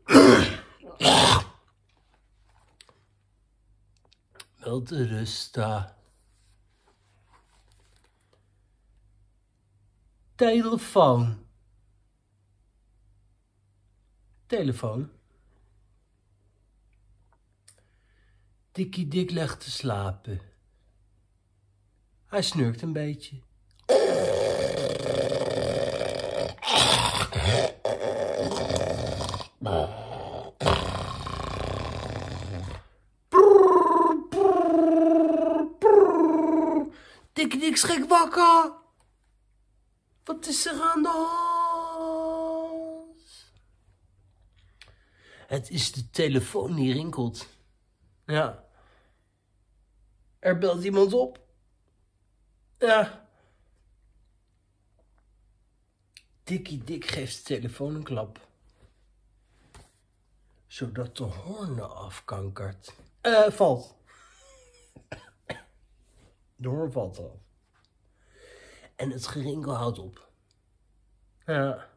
Wel te rusten. Telefoon. Telefoon. Dikkie Dik legt te slapen. Hij snurkt een beetje. Dikkie Dik schrik wakker. Wat is er aan de hand? Het is de telefoon die rinkelt. Ja. Er belt iemand op. Ja. Dikkie Dik geeft de telefoon een klap. Zodat de hoorn afkankert. Valt. De hoorn valt af. En het gerinkel houdt op. Ja.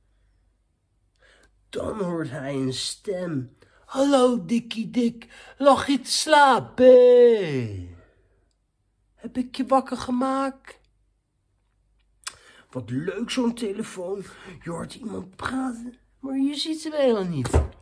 Dan hoort hij een stem. Hallo Dikkie Dik, lag je te slapen? Heb ik je wakker gemaakt? Wat leuk zo'n telefoon. Je hoort iemand praten, maar je ziet hem helemaal niet.